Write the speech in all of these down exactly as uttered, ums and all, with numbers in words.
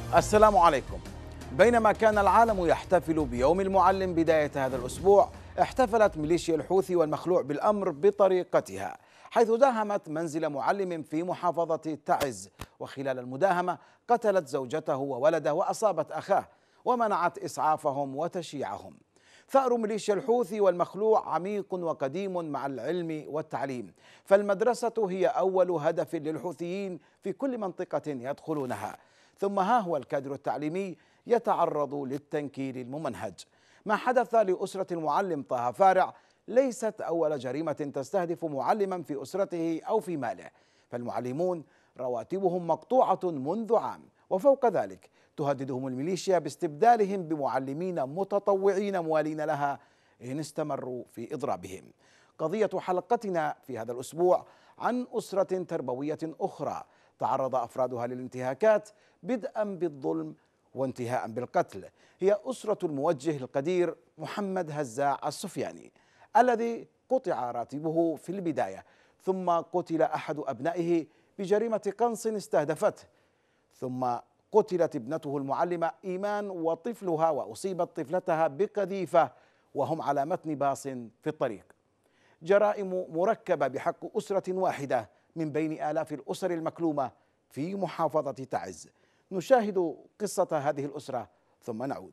السلام عليكم. بينما كان العالم يحتفل بيوم المعلم بداية هذا الأسبوع، احتفلت ميليشيا الحوثي والمخلوع بالأمر بطريقتها، حيث داهمت منزل معلم في محافظة تعز، وخلال المداهمة قتلت زوجته وولده وأصابت أخاه ومنعت إسعافهم وتشييعهم. ثأر ميليشيا الحوثي والمخلوع عميق وقديم مع العلم والتعليم، فالمدرسة هي أول هدف للحوثيين في كل منطقة يدخلونها، ثم ها هو الكادر التعليمي يتعرض للتنكيل الممنهج. ما حدث لأسرة المعلم طه فارع ليست أول جريمة تستهدف معلما في أسرته أو في ماله، فالمعلمون رواتبهم مقطوعة منذ عام، وفوق ذلك تهددهم الميليشيا باستبدالهم بمعلمين متطوعين موالين لها إن استمروا في إضرابهم. قضية حلقتنا في هذا الأسبوع عن أسرة تربوية أخرى تعرض أفرادها للانتهاكات بدءا بالظلم وانتهاء بالقتل، هي أسرة الموجه القدير محمد هزاع السفياني، الذي قطع راتبه في البداية، ثم قتل أحد أبنائه بجريمة قنص استهدفته، ثم قتلت ابنته المعلمة إيمان وطفلها، وأصيبت طفلتها بقذيفة وهم على متن باص في الطريق. جرائم مركبة بحق أسرة واحدة من بين آلاف الأسر المكلومة في محافظة تعز. نشاهد قصة هذه الأسرة ثم نعود.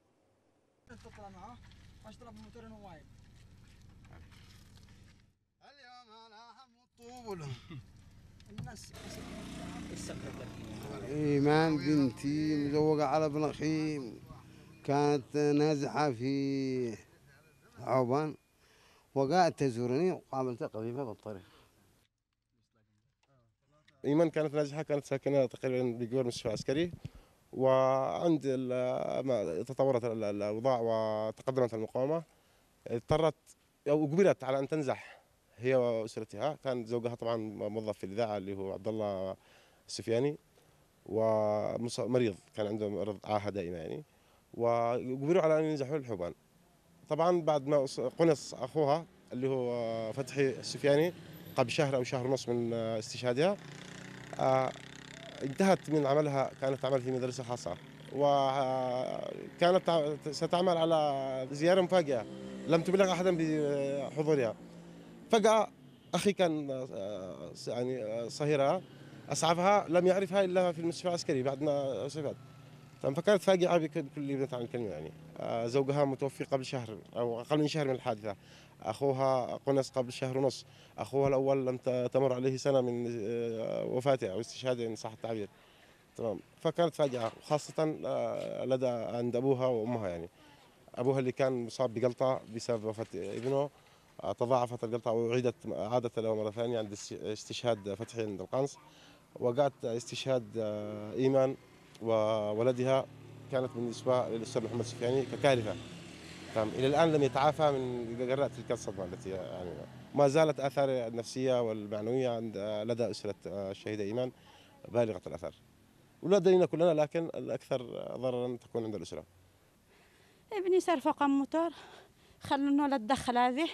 إيمان بنتي مزوجة على ابن أخي، كانت نازحة في عوبان وقعدت تزورني وقابلتها قذيفة بالطريق. إيمان كانت نازحة، كانت ساكنة تقريبا بجوار مستشفى عسكري، وعند تطورت الأوضاع وتقدمت المقاومة اضطرت أو أجبرت على أن تنزح هي وأسرتها. كان زوجها طبعا موظف في الإذاعة اللي هو عبد الله السفياني، ومريض كان عنده مرض عاهة دائمة يعني، وأجبروا على أن ينزحوا للحوبان. طبعا بعد ما قنص أخوها اللي هو فتحي السفياني قبل شهر أو شهر ونصف من استشهادها، انتهت من عملها. كانت تعمل في مدرسة خاصة، وكانت ستعمل على زيارة مفاجئة لم تبلغ أحدا بحضورها. فجأة أخي كان يعني صهيرها أسعفها، لم يعرفها إلا في المستشفى العسكري بعد ما أصيبت. فكانت فاجعة بكل عن الكلمة يعني. زوجها متوفي قبل شهر أو أقل من شهر من الحادثة، أخوها قنص قبل شهر ونص، أخوها الأول لم تمر عليه سنة من وفاته أو استشهاده إن صح التعبير. تمام. فكانت فاجعة، وخاصة لدى عند أبوها وأمها يعني. أبوها اللي كان مصاب بجلطة بسبب وفاة ابنه، تضاعفت الجلطة وعيدت عادت له مرة ثانية عند استشهاد فتحي عند القنص، وقعت استشهاد إيمان وولدها كانت بالنسبة للأستاذ محمد السفياني ككارثة. تمام. إلى الآن لم يتعافى من جراء تلك الصدمة التي يعني ما زالت آثار النفسية والمعنوية عند لدى أسرة الشهيدة إيمان بالغة الأثر، ولدينا كلنا، لكن الأكثر ضررا تكون عند الأسرة. ابني صار فوق الموتور، خلونا لا تدخل هذه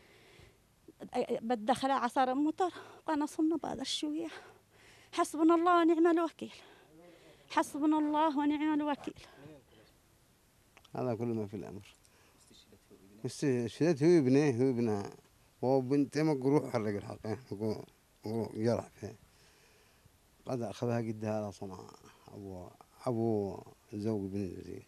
بتدخل عصار الموتور قنصنا بعد الشوية. حسبنا الله ونعم الوكيل، حسبنا الله ونعم الوكيل. هذا كل ما في الأمر. استشهدت هو ابنه هو ابنها وبنته مجروح حرق الحقين جرح فيه، قد أخذها قدها على صنعاء أبو أبو زوج بن الزين.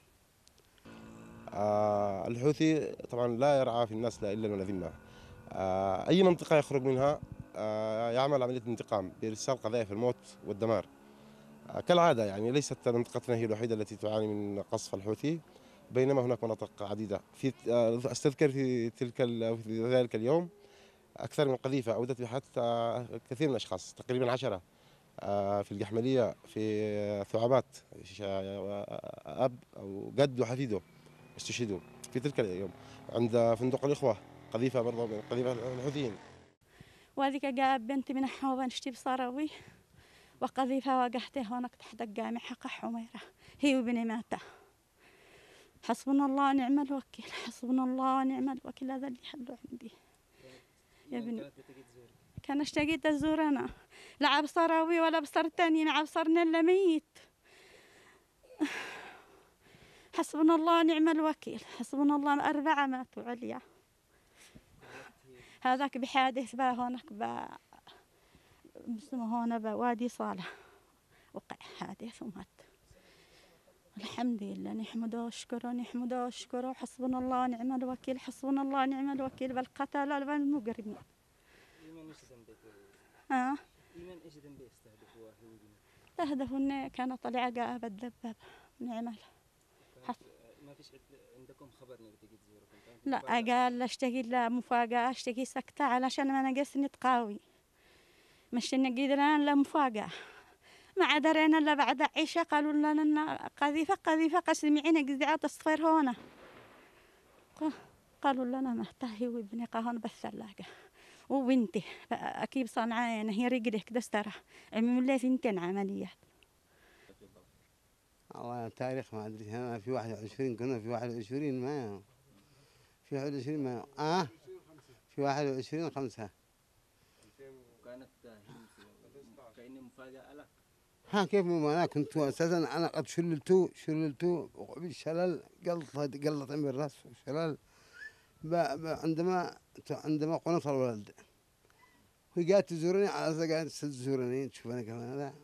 آه الحوثي طبعا لا يرعى في الناس لا إلا من ذمة. آه أي منطقة يخرج منها آه يعمل عملية انتقام بإرسال قذائف الموت والدمار. آه كالعادة يعني ليست منطقتنا هي الوحيدة التي تعاني من قصف الحوثي، بينما هناك مناطق عديدة. في آه أستذكر في تلك في ذلك اليوم أكثر من قذيفة أودت بحياة كثير من الأشخاص، تقريبا عشرة في القحملية، في ثعبات، أب أو جد وحفيده استشهدوا في تلك اليوم. عند فندق الإخوة قذيفة برضه من قذيفة الحوثيين. وذيك جاب بنتي من حوبان اشتي بصراوي وقذيفة وقحته هناك تحت الجامع حق حميرة، هي وابني ماتة. حسبنا الله ونعم الوكيل، حسبنا الله ونعم الوكيل. هذا اللي حلو عندي يا ابني. كان اشتقيت أزور أنا، لا عبصراوي ولا بصر تاني، مع بصرنا إلا ميت. حسبنا الله ونعم الوكيل. حسبنا الله. أربعة ماتوا عليا. هذاك بحادث با هونك با اسمه هون بوادي صالح وقع حادث ومات. الحمد لله نحمده ونشكره نحمده ونشكره. حسبنا الله ونعم الوكيل. حسبنا الله ونعم الوكيل بالقتلة والمجرمين. اه استهدفوا إن كان طلع قاعد الدبابة نعمل. ما فيش عندكم خبر انك تجي تزوركم؟ لا قال اشتكي لا مفاجأة اشتكي سكتة علشان ما نقص نتقاوي مش نقيد لنا لا مفاجأة. ما درينا الا بعد عشاء قالوا لنا قذيفة قذيفة قسمعين قزعات الصفير هنا. قالوا لنا مهتهي وابني قهون بالثلاجة وبنتي اكيد صنعانة هي رجلك دسترة عمي لي ثنتين عمليات. والله تاريخ ما ادري انا في واحد وعشرين كنا في واحد وعشرين ما في واحد وعشرين ما اه في واحد وعشرين خمسة كانت كأني مفاجأة لك. ها كيف انا كنت اساسا انا قد شللتو شللتو بالشلل قلط قلط عمي الراس وشلل عندما عندما قنص الولد وهي قاعدة تزورني على اساس قاعدة تزورني تشوفني كمان هذا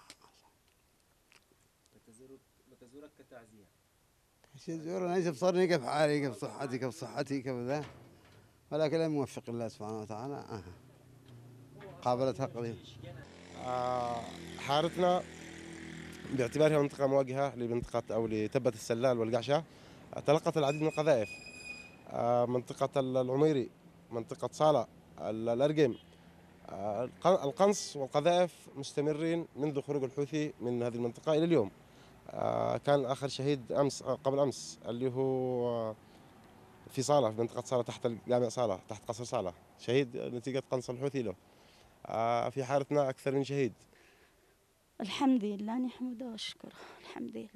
بتزورك كتعزية. تزورني ايش بصرني كيف حالي كيف صحتي كيف صحتي كيف ذا ولكن لا موفق الله سبحانه وتعالى آه. قابلتها قضية. آه حارتنا باعتبارها منطقة مواجهة لمنطقة أو لتبة السلال والقعشة تلقت العديد من القذائف. آه منطقة العميري منطقة صالة الأرقم آه القنص والقذائف مستمرين منذ خروج الحوثي من هذه المنطقة إلى اليوم. آه كان آخر شهيد أمس قبل أمس اللي هو في صالة في منطقة صالة تحت الجامع صالة تحت قصر صالة شهيد نتيجة قنص الحوثي له. آه في حارتنا أكثر من شهيد. الحمد لله نحمده ونشكره. الحمد لله.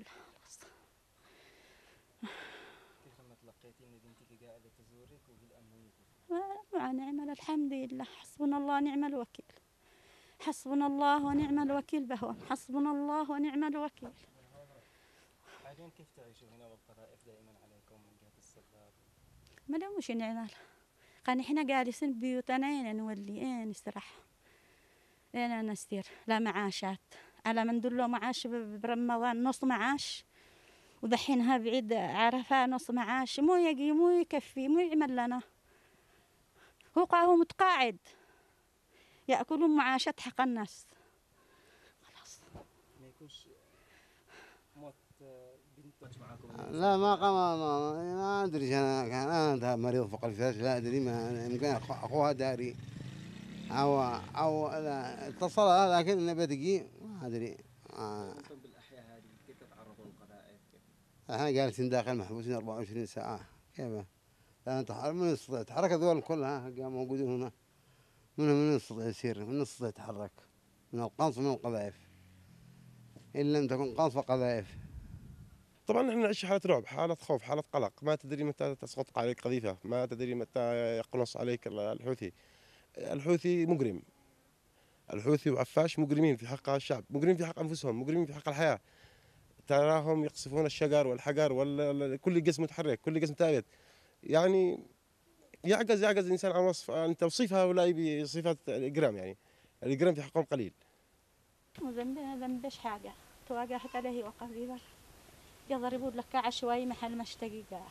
كيف ما تلقيتي ان بنتك قاعدة تزورك وبالأمن مع نعمل الحمد لله. حسبنا الله ونعم الوكيل. حسبنا الله ونعم الوكيل بهون. حسبنا الله ونعم الوكيل. حاليا كيف تعيشوا هنا والقذائف دائما عليكم من جهة السباب؟ ما لا مش نعمل قال احنا جالسين بيوتنا اين نولي اين نستراح اين نستير لا معاشات على من دلو معاش برمضان نص معاش ودحينها بعيد عرفة نص معاش مو يجي مو يكفي مو يعمل لنا. هو قاهو متقاعد يأكلون معاشات حق الناس. خلاص ما يكونش موت بنتك معاكم؟ لا ما قام ما, ما ادري انا كان انا مريض فوق الفراش لا ادري ما يمكن اخوها داري او او لا اتصل لكن انه بدقي ما ادري. انتم بالاحياء هذه كيف تتعرضوا للقذائف؟ احنا جالسين داخل محبوسين أربعة وعشرين ساعة كيف؟ لا نتحرك من يستطيع يتحرك هذول كلها موجودين هنا منهم من يستطيع يسير من يستطيع يتحرك من القنص ومن القذائف إن لم تكن قنص وقذائف. طبعا نحن نعيش حالة رعب حالة خوف حالة قلق ما تدري متى تسقط عليك قذيفة ما تدري متى يقنص عليك الحوثي. الحوثي مجرم الحوثي وعفاش مجرمين في حق الشعب مجرمين في حق أنفسهم مجرمين في حق الحياة. تراهم يقصفون الشجر والحجر وكل جسم متحرك كل جسم ثابت يعني يعجز يعجز الإنسان عن وصف عن توصيف هؤلاء بصفة الإجرام يعني الإجرام في حقهم قليل. وذنبنا ذنبش حاجة تواجهت عليه وقريبا يضربون لك عشوائي محل ما اشتقي قاع.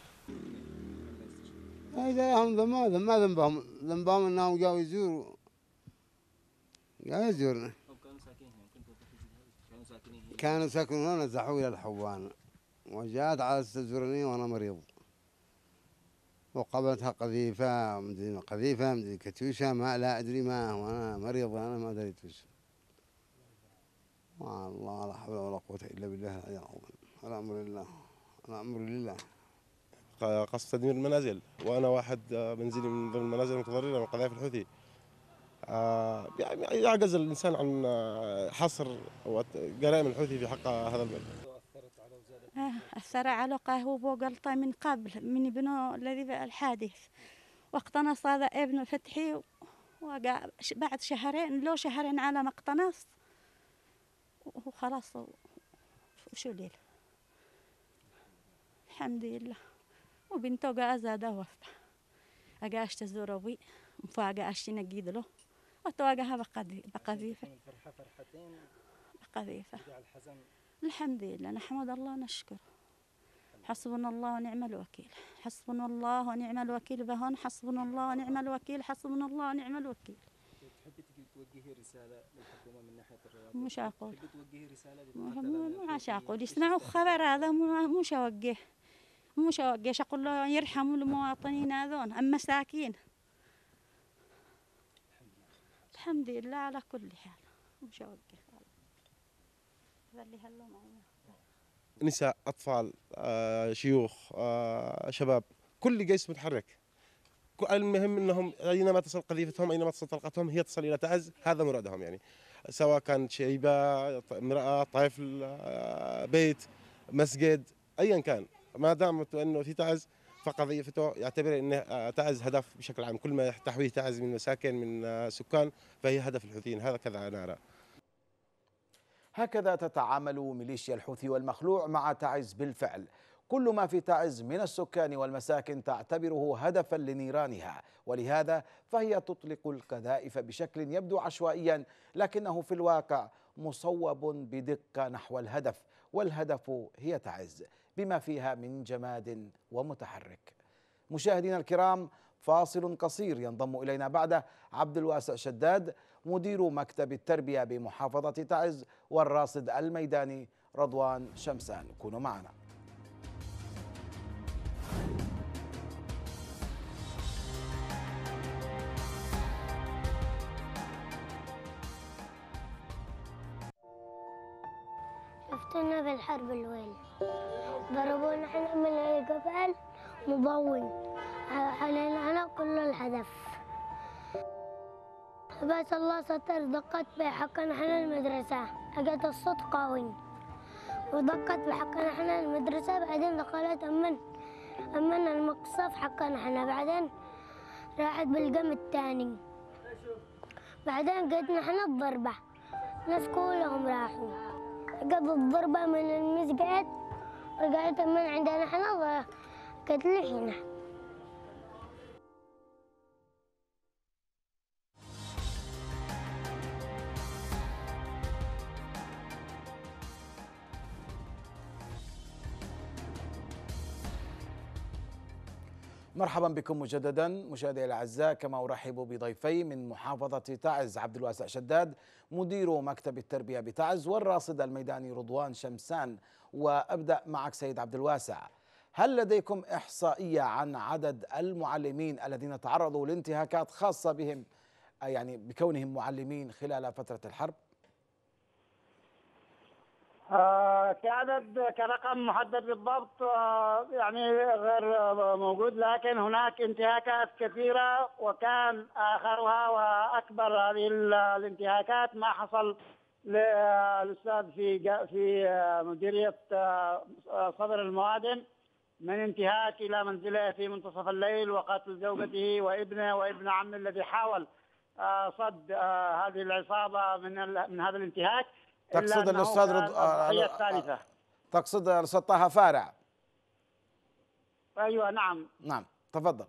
هذا هم ذنبهم ما ذنبهم ذنبهم انهم جاوا يزوروا جاوا يزورنا. كانوا ساكنين هنا كنتوا كانوا ساكنين هنا كانوا ساكنين هنا زحوا الى الحوان وجاءت على تزورني وانا مريض وقابلتها قذيفة مدري قذيفة مدري كتوشة ما لا ادري ما وانا مريض انا ما دريت وش. والله لا حول ولا قوة الا بالله العلي العظيم. الامر لله الامر لله. قصف تدمير المنازل وانا واحد منزلي من ضمن المنازل المتضرره من قذائف الحوثي. يعني يعجز الانسان عن حصر جرائم الحوثي في حق هذا البلد. آه أثر على قهوة وقلطة من قبل من ابنه الذي الحادث واقتنص هذا ابن فتحي بعد شهرين لو شهرين على ما اقتنص وخلاص وشو ليل الحمد لله. وبنته جازة دوفت أجاش تزوروي مفاجأة أشتي نجيد له وتواجهها بقذي بقذيفة الفرحة فرحتين بقذيفة. رجع الحزن. الحمد لله نحمد الله نشكره. حسبنا الله ونعم الوكيل، حسبنا الله ونعم الوكيل بهون، حسبنا الله ونعم الوكيل، حسبنا الله ونعم الوكيل. تحبي توجهي رسالة للحكومة من ناحية الرواتب؟ مش أقول تحبي توجهي رسالة مش أقول يسمعوا خبر هذا مش أوجه مش أوجه أقول له يرحموا المواطنين هذون أما مساكين. الحمد لله على كل حال مش أوجه هذا اللي هلا معنا. نساء، اطفال، آه، شيوخ، آه، شباب، كل جيش متحرك. المهم انهم اينما تصل قذيفتهم، اينما تصل طلقتهم هي تصل الى تعز، هذا مرادهم يعني، سواء كانت شيبه، امراه، طفل، آه، بيت، مسجد، ايا كان، ما دام انه في تعز فقذيفته يعتبر انه تعز هدف بشكل عام، كل ما تحويه تعز من مساكن من آه، سكان فهي هدف الحوثيين، هذا كذا انا ارى. هكذا تتعامل ميليشيا الحوثي والمخلوع مع تعز بالفعل. كل ما في تعز من السكان والمساكن تعتبره هدفا لنيرانها، ولهذا فهي تطلق القذائف بشكل يبدو عشوائيا لكنه في الواقع مصوب بدقة نحو الهدف، والهدف هي تعز بما فيها من جماد ومتحرك. مشاهدينا الكرام، فاصل قصير، ينضم إلينا بعده عبد الواسع شداد مدير مكتب التربية بمحافظة تعز والراصد الميداني رضوان شمسان. كونوا معنا. شفتنا بالحرب الويل، ضربونا احنا من الجبل مضون علينا انا كل الهدف، بس الله ستر. دقت بحقنا احنا المدرسة، اجت الصوت قوي ودقت بحقنا احنا المدرسة، بعدين دخلت امن امن المقصف حقنا احنا، بعدين راحت بالقم الثاني، بعدين قدنا احنا الضربة، ناس كلهم راحوا قد الضربة من المسجد، رجعت من عندنا احنا قتل هنا. مرحبا بكم مجددا مشاهدينا الاعزاء، كما ارحب بضيفي من محافظه تعز عبد الواسع شداد مدير مكتب التربيه بتعز والراصد الميداني رضوان شمسان. وابدا معك سيد عبد الواسع، هل لديكم احصائيه عن عدد المعلمين الذين تعرضوا لانتهاكات خاصه بهم، يعني بكونهم معلمين خلال فتره الحرب؟ آه كعدد كرقم محدد بالضبط آه يعني غير موجود، لكن هناك انتهاكات كثيرة، وكان آخرها وأكبر هذه الانتهاكات ما حصل للأستاذ في في مديرية صدر الموادم من انتهاك إلى منزله في منتصف الليل وقتل زوجته وابنه وابن عمه الذي حاول آه صد آه هذه العصابة من من هذا الانتهاك. تقصد الأستاذ رض... الضحية الثالثة. تقصد الأستاذ طه فارع؟ أيوة نعم نعم تفضل.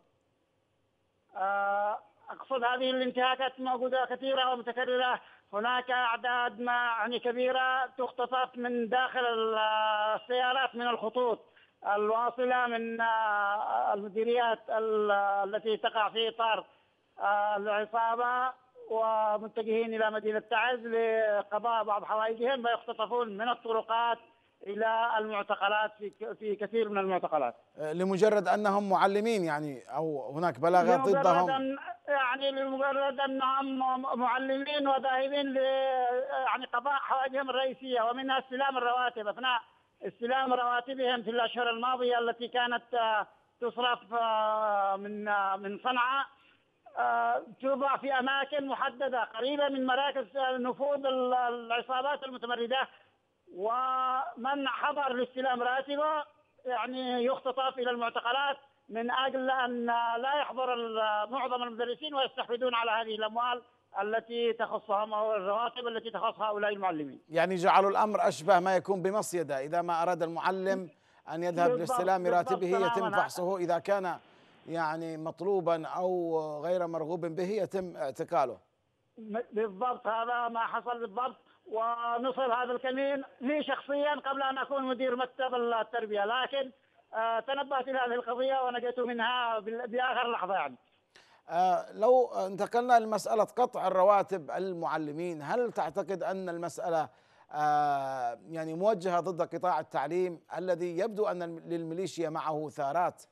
أقصد هذه الانتهاكات موجودة كثيرة ومتكررة، هناك أعداد ما يعني كبيرة تختطف من داخل السيارات من الخطوط الواصلة من المديريات التي تقع في إطار العصابة، ومتجهين إلى مدينة تعز لقضاء بعض حوائجهم، ويختطفون من الطرقات إلى المعتقلات في في كثير من المعتقلات لمجرد أنهم معلمين يعني، أو هناك بلاغات ضدهم؟ أن يعني لمجرد أنهم معلمين وذاهبين ل يعني قضاء حوائجهم الرئيسية، ومنها استلام الرواتب. أثناء استلام رواتبهم في الأشهر الماضية التي كانت تصرف من من صنعاء توضع في أماكن محددة قريبة من مراكز نفوذ العصابات المتمردة، ومن حضر لاستلام راتبه يعني يختطف إلى المعتقلات من أجل أن لا يحضر معظم المدرسين ويستحوذون على هذه الأموال التي تخصهم أو الرواتب التي تخص هؤلاء المعلمين. يعني جعلوا الأمر أشبه ما يكون بمصيدة، إذا ما أراد المعلم أن يذهب بالضبط- لاستلام بالضبط راتبه يتم تماماً. فحصه، إذا كان يعني مطلوبا أو غير مرغوب به يتم اعتقاله. بالضبط هذا ما حصل بالضبط. ونصل هذا الكمين لي شخصيا قبل أن أكون مدير مكتب التربية، لكن آه تنبهت إلى هذه القضية ونجيت منها بال- بآخر لحظة يعني. آه، لو انتقلنا لمسألة قطع الرواتب المعلمين، هل تعتقد أن المسألة آه، يعني موجهة ضد قطاع التعليم الذي يبدو أن للميليشيا معه ثارات؟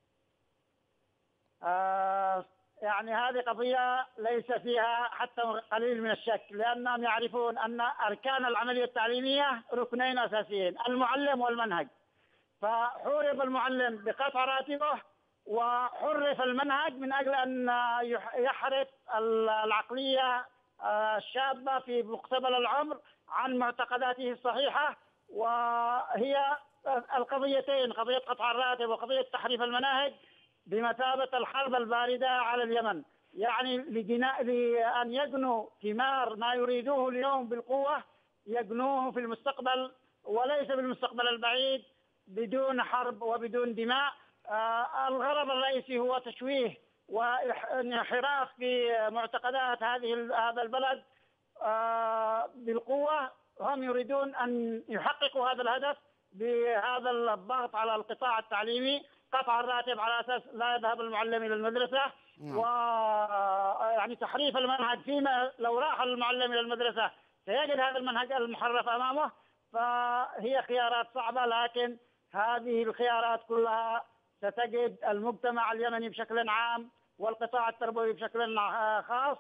آه يعني هذه قضية ليس فيها حتى قليل من الشك، لأنهم يعرفون أن أركان العملية التعليمية ركنين أساسيين، المعلم والمنهج. فحورب المعلم بقطع راتبه، وحرف المنهج من أجل أن يح- يحرف العقلية آه، الشابة في مقتبل العمر عن معتقداته الصحيحة. وهي القضيتين، قضية قطع الراتب وقضية تحريف المناهج، بمثابة الحرب الباردة على اليمن. يعني لجناء لأن يجنوا ثمار ما يريدوه اليوم بالقوة يجنوه في المستقبل، وليس بالمستقبل البعيد، بدون حرب وبدون دماء. آه الغرض الرئيسي هو تشويه وانحراف في معتقدات هذه هذا البلد آه بالقوة. هم يريدون أن يحققوا هذا الهدف بهذا الضغط على القطاع التعليمي، قطع الراتب على أساس لا يذهب المعلم إلى المدرسة، و يعني تحريف المنهج. فيما لو راح المعلم إلى المدرسة سيجد هذا المنهج المحرف أمامه. فهي خيارات صعبة، لكن هذه الخيارات كلها ستجد المجتمع اليمني بشكل عام والقطاع التربوي بشكل خاص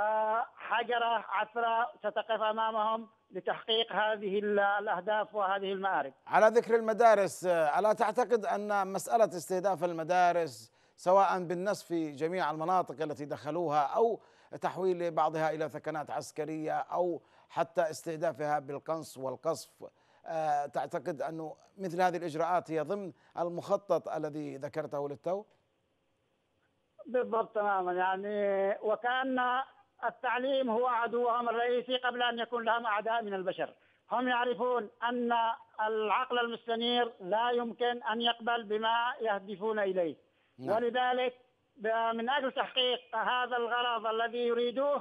حجرة عثرة ستقف أمامهم لتحقيق هذه الأهداف وهذه المآرب. على ذكر المدارس، ألا تعتقد أن مسألة استهداف المدارس سواء بالنسف في جميع المناطق التي دخلوها أو تحويل بعضها إلى ثكنات عسكرية أو حتى استهدافها بالقنص والقصف، تعتقد أنه مثل هذه الإجراءات هي ضمن المخطط الذي ذكرته للتو؟ بالضبط تماما. يعني وكأن التعليم هو عدوهم الرئيسي قبل أن يكون لهم أعداء من البشر. هم يعرفون أن العقل المستنير لا يمكن أن يقبل بما يهدفون إليه. نعم. ولذلك من أجل تحقيق هذا الغرض الذي يريدوه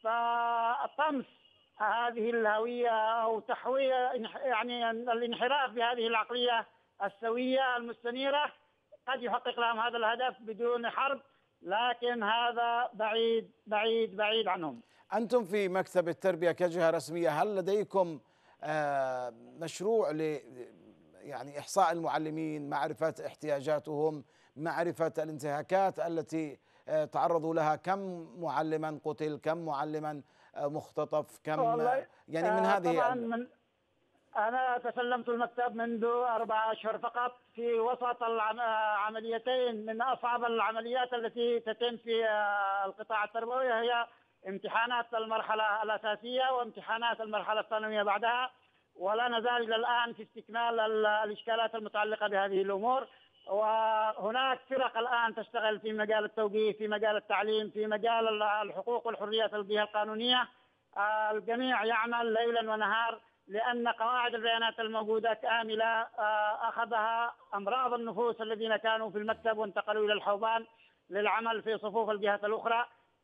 فطمس هذه الهوية أو تحويل يعني الانحراف بهذه العقلية السوية المستنيرة قد يحقق لهم هذا الهدف بدون حرب، لكن هذا بعيد بعيد بعيد عنهم. أنتم في مكتب التربية كجهة رسمية هل لديكم مشروع ل يعني إحصاء المعلمين، معرفة احتياجاتهم، معرفة الانتهاكات التي تعرضوا لها، كم معلما قتل، كم معلما مختطف، كم يعني من هذه؟ طبعا من أنا تسلمت المكتب منذ أربعة أشهر فقط في وسط العمليتين من أصعب العمليات التي تتم في القطاع التربوي، هي امتحانات المرحلة الأساسية وامتحانات المرحلة الثانوية بعدها. ولا نزال إلى الآن في استكمال الإشكالات المتعلقة بهذه الأمور. وهناك فرق الآن تشتغل في مجال التوجيه، في مجال التعليم، في مجال الحقوق والحريات الجهة القانونية. الجميع يعمل ليلا ونهار، لأن قواعد البيانات الموجودة كاملة أخذها أمراض النفوس الذين كانوا في المكتب وانتقلوا إلى الحوضان للعمل في صفوف الجهات الأخرى.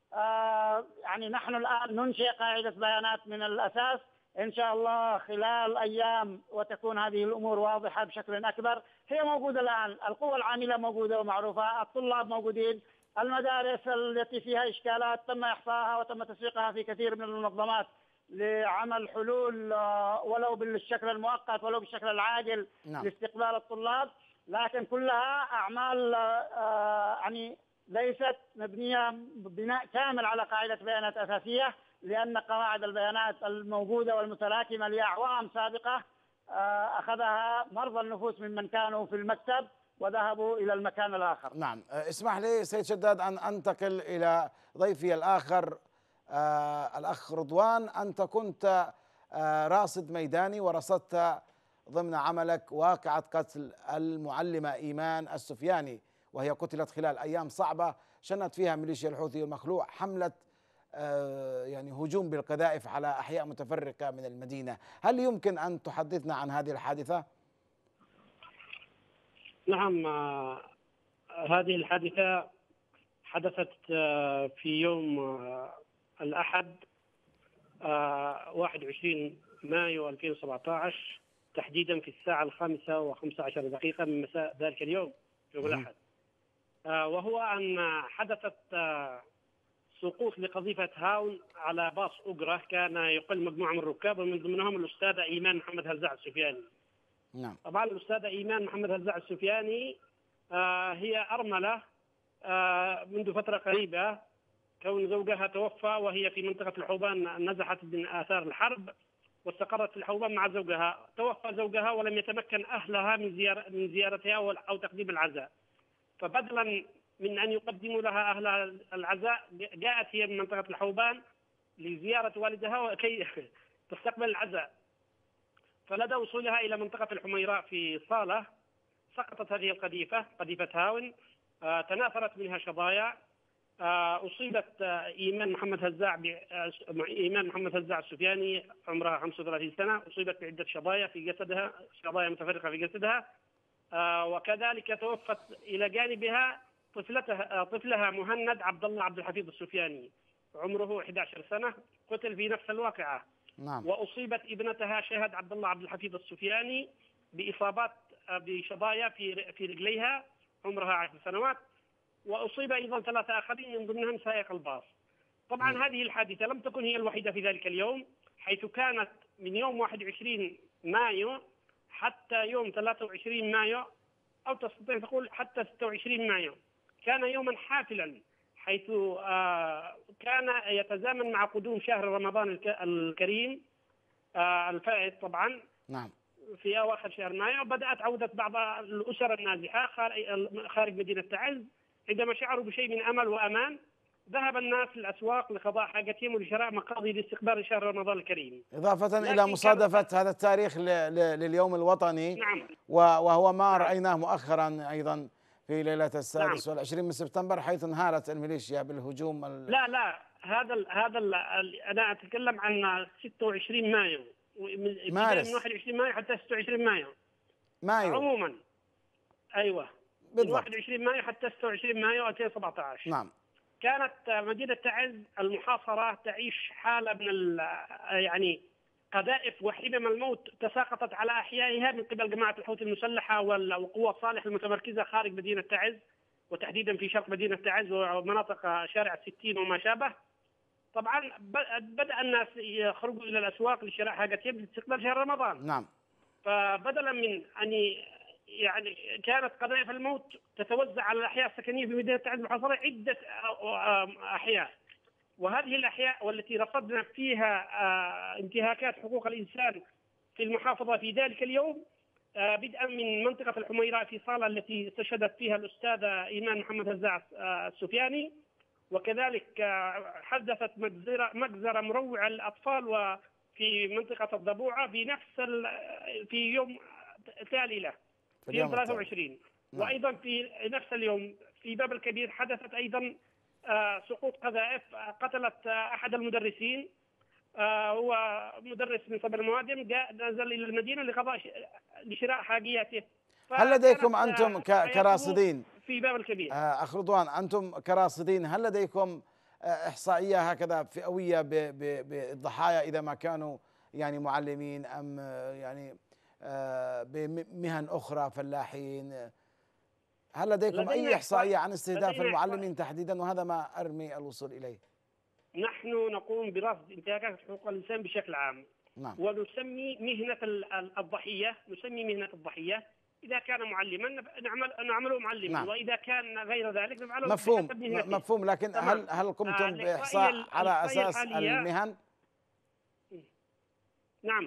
يعني نحن الآن ننشئ قاعدة بيانات من الأساس إن شاء الله خلال أيام، وتكون هذه الأمور واضحة بشكل أكبر. هي موجودة الآن، القوى العاملة موجودة ومعروفة، الطلاب موجودين، المدارس التي فيها إشكالات تم إحصائها وتم تسويقها في كثير من المنظمات لعمل حلول ولو بالشكل المؤقت ولو بالشكل العاجل. نعم. لاستقبال الطلاب، لكن كلها أعمال يعني ليست مبنية بناء كامل على قاعدة بيانات أساسية، لأن قواعد البيانات الموجودة والمتراكمة لأعوام سابقة أخذها مرضى النفوس ممن كانوا في المكتب وذهبوا إلى المكان الآخر. نعم. اسمح لي سيد شداد أن أنتقل إلى ضيفي الآخر آه الأخ رضوان. أنت كنت آه راصد ميداني ورصدت ضمن عملك واقعة قتل المعلمة إيمان السفياني، وهي قتلت خلال أيام صعبة شنت فيها ميليشيا الحوثي المخلوع حملة آه يعني هجوم بالقذائف على أحياء متفرقة من المدينة. هل يمكن أن تحدثنا عن هذه الحادثة؟ نعم، آه، هذه الحادثة حدثت آه، في يوم آه، الأحد آه، واحد وعشرين مايو ألفين وسبعة عشر، تحديدا في الساعة الخامسة وخمسة عشر دقيقة من مساء ذلك اليوم، يوم الأحد. آه، وهو أن حدثت آه، سقوط لقذيفة هاون على باص أجرة كان يقل مجموعة من الركاب، ومن ضمنهم الأستاذة إيمان محمد هزاع السفياني. نعم. طبعا الأستاذة إيمان محمد هزاع السفياني آه، هي أرملة آه، منذ فترة قريبة، كون زوجها توفى وهي في منطقة الحوبان، نزحت من آثار الحرب واستقرت في الحوبان مع زوجها. توفى زوجها ولم يتمكن أهلها من زيارة من زيارتها أو تقديم العزاء، فبدلا من أن يقدموا لها أهلها العزاء جاءت هي من منطقة الحوبان لزيارة والدها وكي تستقبل العزاء. فلدى وصولها إلى منطقة الحميراء في صالة سقطت هذه القذيفة، قذيفة هاون، آه، تناثرت منها شظايا. آه، أصيبت آه، إيمان محمد هزاع آه، إيمان محمد هزاع السفياني عمرها خمسة وثلاثين سنة، أصيبت بعدة شظايا في جسدها، شظايا متفرقة في جسدها. آه، وكذلك توفت إلى جانبها طفلتها آه، طفلها مهند عبد الله عبد الحفيظ السفياني، عمره أحد عشر سنة، قتل في نفس الواقعة. نعم. وأصيبت ابنتها شهد عبد الله عبد الحفيظ السفياني بإصابات آه، بشظايا في في رجليها، عمرها عشر سنوات. وأصيب أيضا ثلاثة آخرين من ضمنهم سائق الباص. طبعا م. هذه الحادثة لم تكن هي الوحيدة في ذلك اليوم، حيث كانت من يوم واحد وعشرين مايو حتى يوم ثلاثة وعشرين مايو، أو تستطيع تقول حتى ستة وعشرين مايو، كان يوما حافلا، حيث آه كان يتزامن مع قدوم شهر رمضان الكريم آه الفائت طبعا. نعم. في أواخر شهر مايو بدأت عودة بعض الأسر النازحة خارج مدينة تعز. عندما شعروا بشيء من أمل وأمان ذهب الناس للأسواق لقضاء حاجتهم ولشراء مقاضي لاستقبال شهر رمضان الكريم. إضافة إلى مصادفة هذا التاريخ لليوم الوطني. نعم. وهو ما نعم. رأيناه مؤخرا أيضا في ليلة السادس نعم. والعشرين من سبتمبر، حيث انهارت الميليشيا بالهجوم ال... لا لا هذا ال هذا ال أنا أتكلم عن ستة وعشرين مايو، مارس، من واحد وعشرين مايو حتى ستة وعشرين مايو مايو عموما. أيوة بالضبط. من واحد وعشرين مايو حتى ستة وعشرين مايو ألفين وسبعة عشر. نعم. كانت مدينة تعز المحاصرة تعيش حالة من يعني قذائف وحمم الموت تساقطت على أحيائها من قبل جماعة الحوثي المسلحة والقوى صالح المتمركزة خارج مدينة تعز، وتحديدا في شرق مدينة تعز ومناطق شارع الستين وما شابه. طبعا بدأ الناس يخرجوا إلى الأسواق لشراء حاجتهم لاستقبال شهر رمضان. نعم. فبدلا من أن يعني كانت قذائف الموت تتوزع على الأحياء السكنية في مدينة تعز المحاصرة عدة أحياء، وهذه الأحياء والتي رصدنا فيها انتهاكات حقوق الإنسان في المحافظة في ذلك اليوم، بدءا من منطقة الحميراء في صالة التي استشهدت فيها الأستاذة إيمان محمد هزاع السفياني، وكذلك حدثت مجزرة مجزرة مروعة للأطفال وفي منطقة الضبوعة في نفس في يوم تالي له في يوم ثلاثة وعشرين. نعم. وأيضا في نفس اليوم في باب الكبير حدثت أيضا آه سقوط قذائف قتلت آه أحد المدرسين، آه هو مدرس من صبر الموادم، جاء نزل إلى المدينة لقضاء لشراء حاجياته. هل لديكم أنتم كراصدين في باب الكبير آه أخ رضوان، أنتم كراصدين هل لديكم إحصائية هكذا فئوية بالضحايا إذا ما كانوا يعني معلمين أم يعني بمهن أخرى فلاحين؟ هل لديكم أي إحصائية عن استهداف المعلمين تحديدا، وهذا ما أرمي الوصول إليه؟ نحن نقوم برصد انتهاكات حقوق الإنسان بشكل عام. نعم. ونسمي مهنة الضحية نسمي مهنة الضحية إذا كان معلما نعمل نعمله معلما. نعم. وإذا كان غير ذلك نفعله مفهوم مفهوم لكن طبعا. هل هل قمتم بإحصاء على أساس المهن؟ نعم.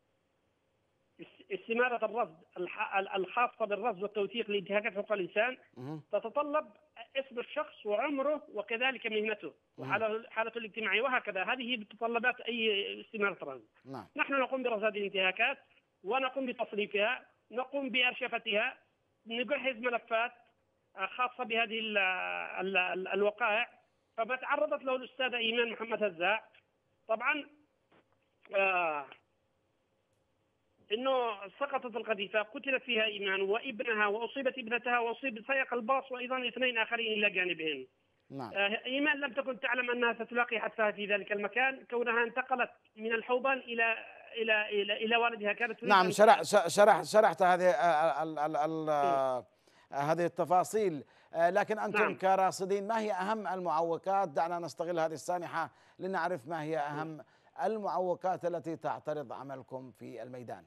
استمارة الرصد الخاصة بالرصد والتوثيق لانتهاكات حقوق الإنسان تتطلب اسم الشخص وعمره وكذلك مهنته وحالته الاجتماعية وهكذا. هذه متطلبات أي استمارة رصد. نعم. نحن نقوم برصد الانتهاكات ونقوم بتصنيفها، نقوم بأرشفتها، نجهز ملفات خاصة بهذه ال ال ال الوقائع. فما تعرضت له الأستاذة إيمان محمد هزاع طبعا آه انه سقطت القذيفه، قتلت فيها ايمان وابنها، واصيبت ابنتها، واصيب سائق الباص، وايضا اثنين اخرين الى جانبهن. نعم. آه، ايمان لم تكن تعلم انها ستلاقي حتفها في ذلك المكان، كونها انتقلت من الحوبان الى الى الى, إلى والدها. كانت تريد نعم، أن شرح تذهب. شرح شرحت هذه ال ال ال هذه التفاصيل، لكن أنتم نعم. كراصدين ما هي أهم المعوقات؟ دعنا نستغل هذه السانحة لنعرف ما هي أهم المعوقات التي تعترض عملكم في الميدان.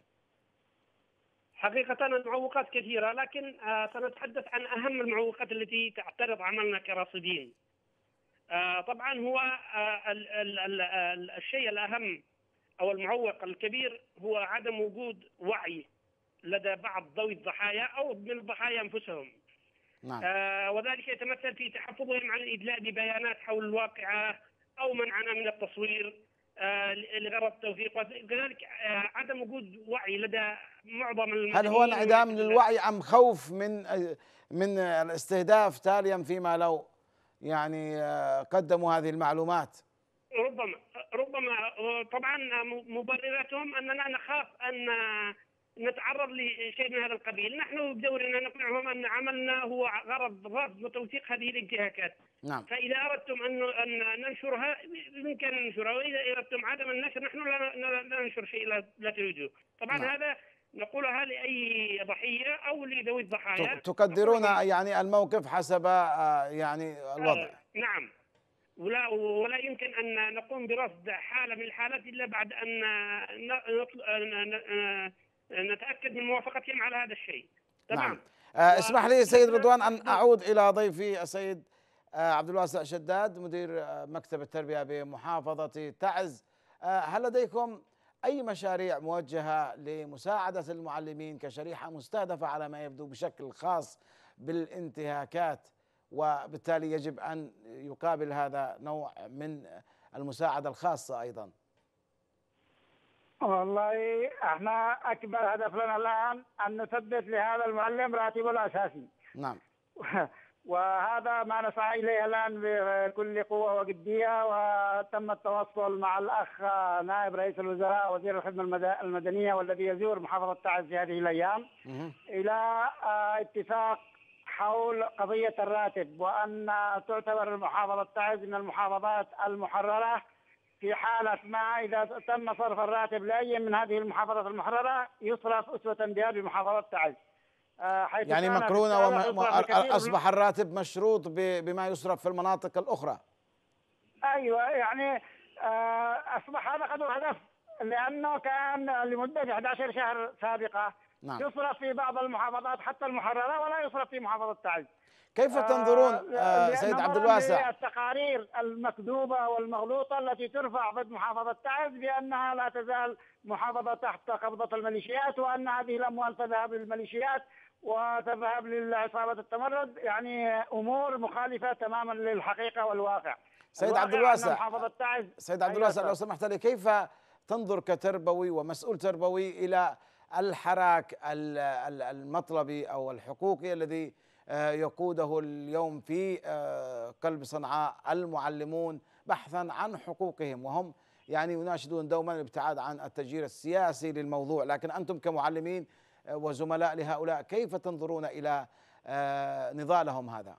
حقيقة المعوقات كثيرة، لكن آه سنتحدث عن أهم المعوقات التي تعترض عملنا كراصدين. آه طبعا هو آه ال ال ال ال الشيء الأهم أو المعوق الكبير هو عدم وجود وعي لدى بعض ذوي الضحايا أو من الضحايا أنفسهم. نعم. آه وذلك يتمثل في تحفظهم عن الإدلاء ببيانات حول الواقعة أو منعنا من التصوير آه لغرض التوثيق، وكذلك آه عدم وجود وعي لدى معظم المدنيين. هل هو انعدام للوعي أم خوف من من الاستهداف تاليا فيما لو يعني قدموا هذه المعلومات؟ ربما ربما طبعا مبرراتهم أننا نخاف أن نتعرض لشيء من هذا القبيل. نحن بدورنا نقنعهم أن عملنا هو غرض رصد وتوثيق هذه الانتهاكات. نعم. فإذا أردتم أن أن ننشرها بإمكاننا ننشرها، وإذا أردتم عدم النشر نحن لا لا ننشر شيء لا, لا تريدوه. طبعا نعم. هذا نقولها لأي ضحية أو لذوي الضحايا. تقدرون يعني الموقف حسب يعني الوضع. آه نعم. ولا ولا يمكن أن نقوم برصد حالة من الحالات إلا بعد أن نتأكد من موافقتهم على هذا الشيء. تمام. نعم. آه اسمح لي سيد رضوان أن أعود إلى ضيفي السيد آه عبد الواسع شداد، مدير آه مكتب التربية بمحافظة تعز. آه هل لديكم أي مشاريع موجهة لمساعدة المعلمين كشريحة مستهدفة على ما يبدو بشكل خاص بالانتهاكات، وبالتالي يجب أن يقابل هذا نوع من المساعدة الخاصة أيضا؟ والله احنا أكبر هدف لنا الآن أن نثبت لهذا المعلم راتبه الأساسي. نعم. وهذا ما نسعى إليه الآن بكل قوة وجدية، وتم التواصل مع الأخ نائب رئيس الوزراء وزير الخدمة المدنية والذي يزور محافظة تعز في هذه الأيام إلى اتفاق حول قضية الراتب، وأن تعتبر المحافظة تعز من المحافظات المحررة. في حالة ما إذا تم صرف الراتب لأي من هذه المحافظات المحررة يصرف أسوة بها بمحافظة تعز. حيث يعني مقرونة وأصبح الراتب مشروط بما يصرف في المناطق الأخرى. أيوة، يعني أصبح هذا قد هدف، لأنه كان لمدة أحد عشر شهر سابقة نعم. يصرف في بعض المحافظات حتى المحررة ولا يصرف في محافظة تعز. كيف تنظرون آه سيد عبد الواسع التقارير المكذوبة والمغلوطة التي ترفع ضد محافظة تعز بأنها لا تزال محافظة تحت قبضة الميليشيات، وأن هذه الأموال تذهب للميليشيات وتذهب للعصابة التمرد، يعني أمور مخالفة تماما للحقيقة والواقع. سيد عبد الواسع محافظة تعز سيد عبد الواسع لو سمحت لي، كيف تنظر كتربوي ومسؤول تربوي إلى الحراك المطلبي أو الحقوقي الذي يقوده اليوم في قلب صنعاء المعلمون بحثا عن حقوقهم، وهم يعني يناشدون دوما الابتعاد عن التجير السياسي للموضوع، لكن أنتم كمعلمين وزملاء لهؤلاء كيف تنظرون إلى نضالهم هذا؟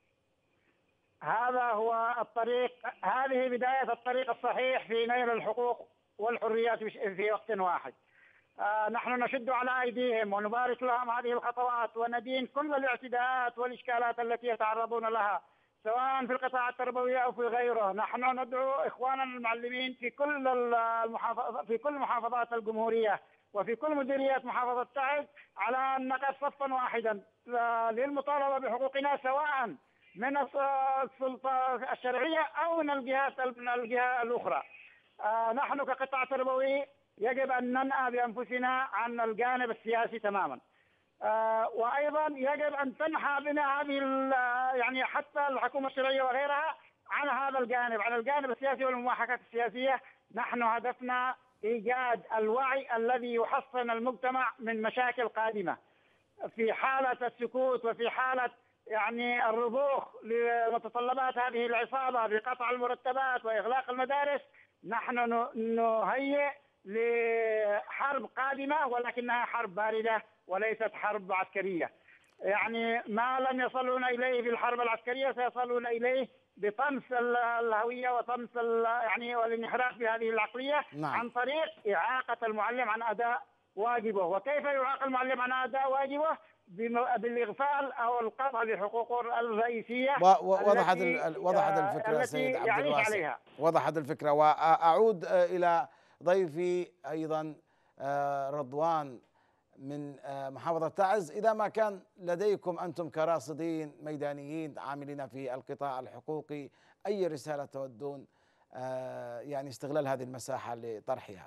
هذا هو الطريق، هذه بداية الطريق الصحيح في نيل الحقوق والحريات في وقت واحد. آه نحن نشد على أيديهم ونبارك لهم هذه الخطوات، وندين كل الاعتداءات والإشكالات التي يتعرضون لها سواء في القطاع التربوي أو في غيره. نحن ندعو إخواننا المعلمين في كل المحافظ في كل محافظات الجمهورية وفي كل مديريات محافظة تعز على أن نقف صفا واحدا للمطالبة بحقوقنا، سواء من السلطة الشرعية أو من الجهات من الجهة الأخرى. آه نحن كقطاع تربوي يجب أن ننأى بأنفسنا عن الجانب السياسي تماما، آه وأيضا يجب أن تنحى بنا هذه يعني حتى الحكومة الشرعية وغيرها عن هذا الجانب، عن الجانب السياسي والمماحكات السياسية. نحن هدفنا إيجاد الوعي الذي يحصن المجتمع من مشاكل قادمة. في حالة السكوت وفي حالة يعني الرضوخ لمتطلبات هذه العصابة بقطع المرتبات وإغلاق المدارس، نحن نهيئ لحرب قادمة، ولكنها حرب باردة وليست حرب عسكرية. يعني ما لم يصلون إليه في الحرب العسكرية سيصلون إليه بطمس الهوية وطمس يعني والانحراف بهذه العقلية. نعم. عن طريق إعاقة المعلم عن أداء واجبه. وكيف يعاق المعلم عن أداء واجبه؟ بالإغفال أو القطع لحقوقه الرئيسية. وضحت وضحت الفكرة سيد عبد الواسع، وضحت الفكرة. وأعود إلى ضيفي أيضا رضوان من محافظة تعز. إذا ما كان لديكم أنتم كراصدين ميدانيين عاملين في القطاع الحقوقي أي رسالة تودون يعني استغلال هذه المساحة لطرحها؟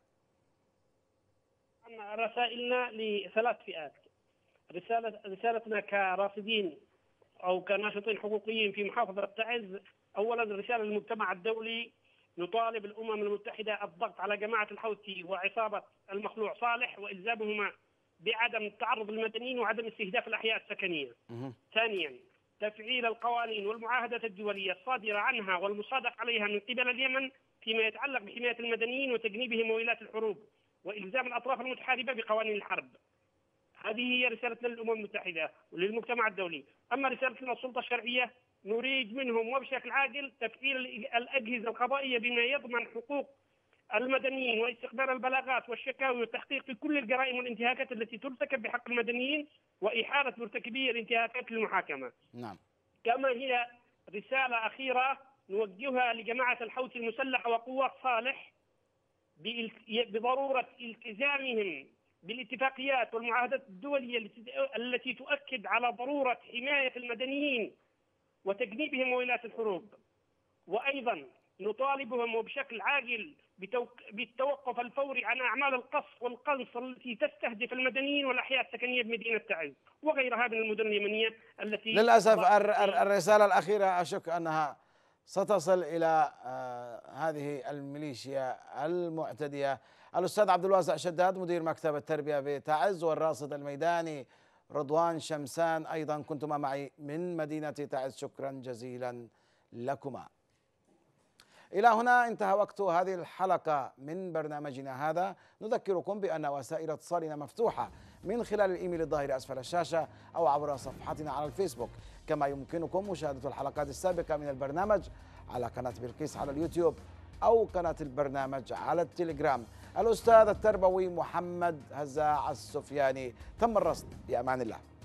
رسائلنا لثلاث فئات. رسالة رسالتنا كراصدين أو كناشطين حقوقيين في محافظة تعز، أولا رسالة للمجتمع الدولي، نطالب الأمم المتحدة الضغط على جماعة الحوثي وعصابة المخلوع صالح وإلزامهما بعدم التعرض للمدنيين وعدم استهداف الأحياء السكنية. ثانيا تفعيل القوانين والمعاهدات الدولية الصادرة عنها والمصادق عليها من قبل اليمن فيما يتعلق بحماية المدنيين وتجنيبهم ويلات الحروب، وإلزام الأطراف المتحاربة بقوانين الحرب. هذه هي رسالتنا للأمم المتحدة وللمجتمع الدولي. أما رسالتنا للسلطة الشرعية، نريد منهم وبشكل عاجل تفعيل الأجهزة القضائية بما يضمن حقوق المدنيين واستقبال البلاغات والشكاوي والتحقيق في كل الجرائم والانتهاكات التي ترتكب بحق المدنيين وإحالة مرتكبي الانتهاكات للمحاكمة. نعم. كما هي رسالة أخيرة نوجهها لجماعة الحوثي المسلحة وقوات صالح بضرورة التزامهم بالاتفاقيات والمعاهدات الدولية التي تؤكد على ضرورة حماية المدنيين وتجنيبهم ويلات الحروب. وأيضا نطالبهم وبشكل عاجل بالتوقف الفوري عن أعمال القصف والقنص التي تستهدف المدنيين والأحياء السكنية بمدينة تعز وغيرها من المدن اليمنية التي للأسف الرسالة الأخيرة أشك أنها ستصل إلى هذه الميليشيا المعتدية. الأستاذ عبد الواسع شداد مدير مكتب التربية بتعز، والراصد الميداني رضوان شمسان أيضا كنتما معي من مدينة تعز، شكرا جزيلا لكما. إلى هنا انتهى وقت هذه الحلقة من برنامجنا هذا. نذكركم بأن وسائل اتصالنا مفتوحة من خلال الإيميل الظاهر أسفل الشاشة أو عبر صفحتنا على الفيسبوك، كما يمكنكم مشاهدة الحلقات السابقة من البرنامج على قناة بلقيس على اليوتيوب أو قناة البرنامج على التليجرام. الأستاذ التربوي محمد هزاع السفياني، تم الرصد. بأمان الله.